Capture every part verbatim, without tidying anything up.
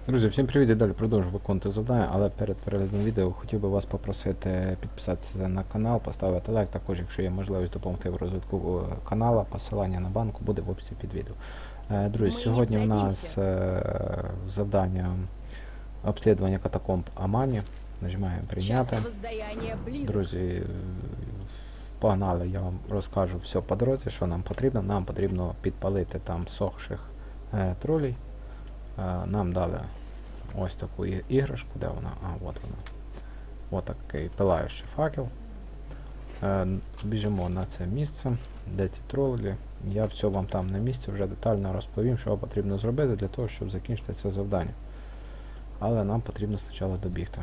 Друзі, всім привіт і далі продовжую виконувати завдання, але перед переглядом відео хотів би вас попросити підписатися на канал, поставити лайк, також якщо є можливість допомогти в розвитку канала, посилання на банку буде в описі під відео. Друзі, Ми сьогодні у нас завдання обслідування катакомб Амані. Нажимаємо прийняти. Друзі, погнали, я вам розкажу все по дорозі, що нам потрібно. Нам потрібно підпалити там сохших е, тролей. Е, нам дали ось таку іграшку, де вона? А, от вона. Ось такий пилаючий факел. Е, біжимо на це місце, де ці тролі. Я все вам там на місці вже детально розповім, що потрібно зробити для того, щоб закінчити це завдання. Але нам потрібно спочатку добігти.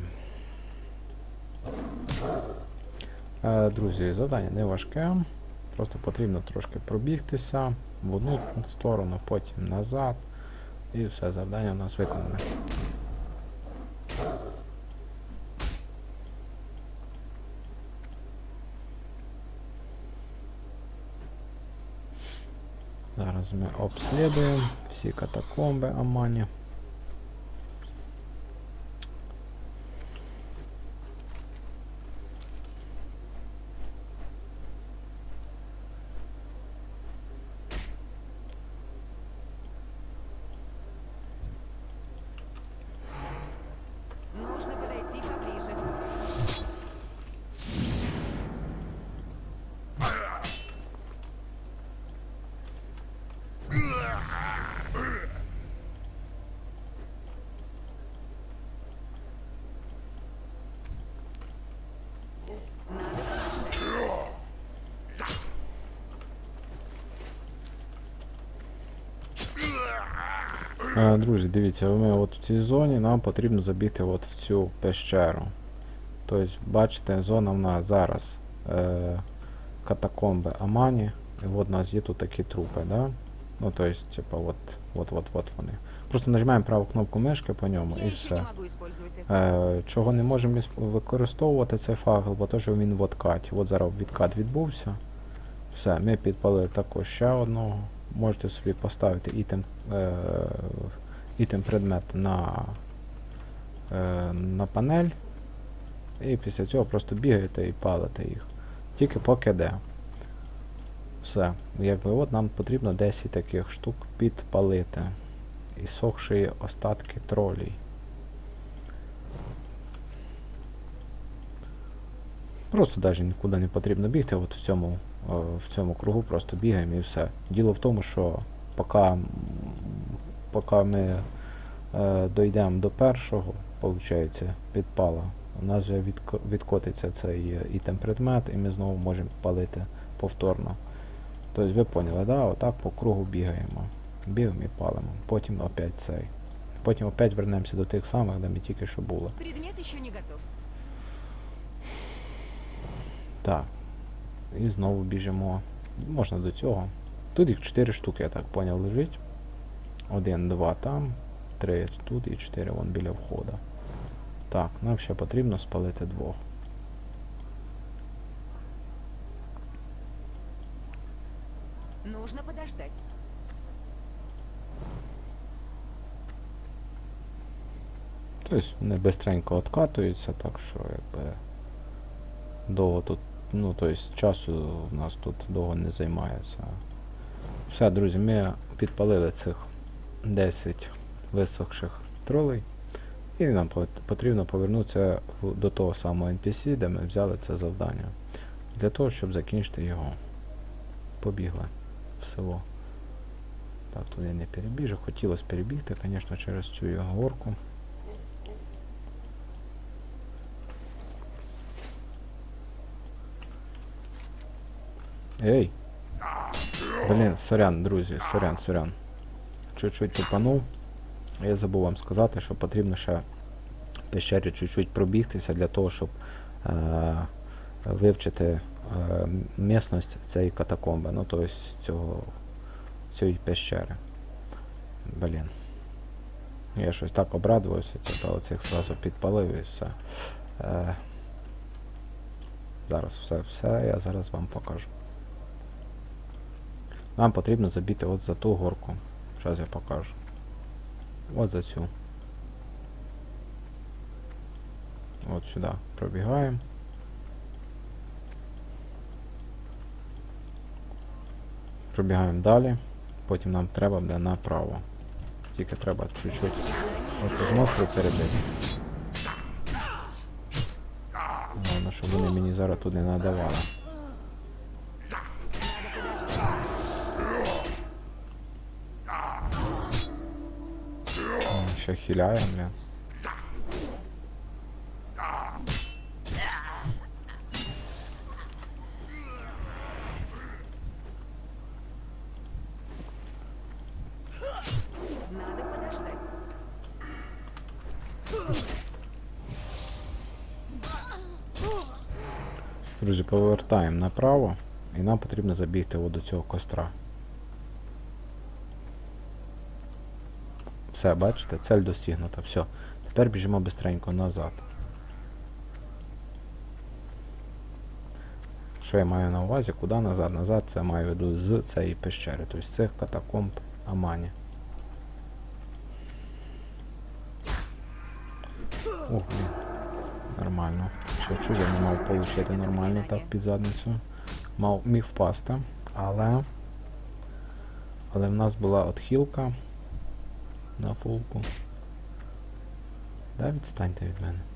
Е, друзі, завдання не важке. Просто потрібно трошки пробігтися в одну сторону, потім назад. І все, завдання у нас виконане. Зараз ми обслідуємо всі катакомби Амані. Нужно подойти поближе. Е, друзі, дивіться, ми от в цій зоні нам потрібно забігти от в цю пещеру. Тобто, бачите, зона в нас зараз е, катакомби Амані. І от у нас є тут такі трупи, да? Ну, то есть, типа, от, от, от, от вони. Просто нажимаємо праву кнопку мишки по ньому Я і еще все. не могу использовать их. Е, чого не можемо використовувати цей факел, бо то, що він в откаті. От зараз відкат відбувся. Все, ми підпалили також ще одного. Можете собі поставити ітем, е, ітем предмет на, е, на панель. І після цього просто бігаєте і палите їх. Тільки поки де. Все. Якби от нам потрібно десять таких штук підпалити. І сохші остатки тролей. Просто навіть нікуди не потрібно бігти, от в цьому, в цьому кругу просто бігаємо і все. Діло в тому, що поки, поки ми е, дійдемо до першого, виходить, підпала, у нас вже відко, відкотиться цей ітем предмет і ми знову можемо палити повторно. Тобто ви поняли, да? Отак по кругу бігаємо. Бігаємо і палимо. Потім опять цей. Потім опять вернемося до тих самих, де ми тільки що були. Предмет еще не готов. Так. І знову біжимо. Можна до цього. Тут їх чотири штуки, я так поняв, лежить. Один, два там, три тут і чотири вон біля входу. Так, нам ще потрібно спалити двох. Нужно подождать. Тобто вони бистренько откатуються, так що якби довго тут, ну тобто часу в нас тут довго не займається. Все, друзі, ми підпалили цих десять висохших тролей. І нам потрібно повернутися до того самого ен пі сі, де ми взяли це завдання. Для того, щоб закінчити його. Побігли в село. Так, тут я не перебіжу. Хотілося перебігти, звісно, через цю горку. Ей! Блін, сорян, друзі, сорян, сорян. Чуть-чуть тупанув. Я забув вам сказати, що потрібно ще в пещері чуть-чуть пробігтися для того, щоб е вивчити е місцевість цієї катакомби. Ну, тобто цього цієї пещери. Блін. Я щось так обрадувався, типу, оцих зразу підпалив і все. Е зараз все, все, я зараз вам покажу. Нам потрібно забити от за ту горку. Зараз я покажу. От за цю. От сюди пробігаємо. Пробігаємо далі. Потім нам треба буде направо. Тільки треба чуть-чуть оцю монстру перебити. Головне, щоб вони мені зараз тут не надавали. О, ще хиляє, блін. Надо подождать. Друзі, повертаємо направо, і нам потрібно забігти от до цього костра. Все, бачите, цель досягнута, все. Тепер біжимо бистренько назад. Що я маю на увазі? Куди назад? Назад це маю в виду з цієї пещери, тобто з цих катакомб Амані. Ух, блін. Нормально. Ще чудо не мав отримати нормально так під задницю. Мав міг впасти, але але в нас була отхилка на фулку. Да, відстаньте від мене.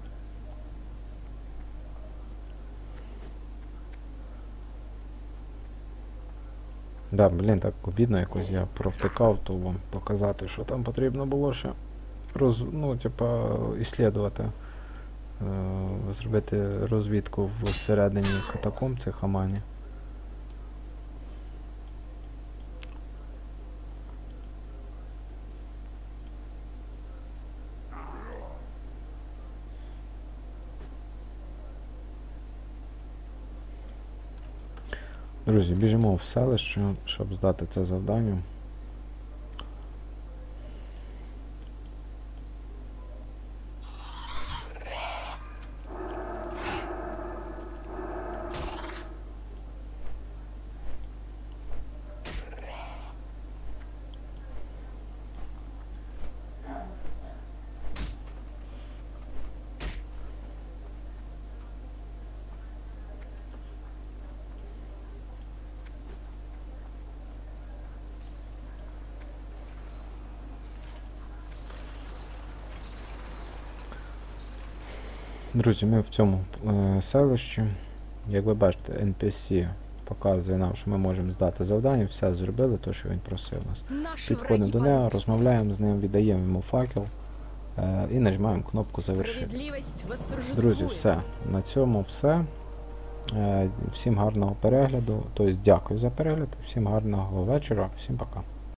Да, блін, так обідно якось я провтикав, то вам показати, що там потрібно було ще роз, ну, типа, іслідувати. Зробити розвідку всередині катакомб цих Амані. Друзі, біжимо в селище, щоб здати це завдання. Друзі, ми в цьому е, селищі, як ви бачите, ен пі сі показує нам, що ми можемо здати завдання, все зробили, то, що він просив нас. Підходимо до нього, розмовляємо з ним, віддаємо йому факел е, і нажимаємо кнопку «Завершити». Друзі, все. На цьому все. Е, всім гарного перегляду, тобто дякую за перегляд, всім гарного вечора, всім пока.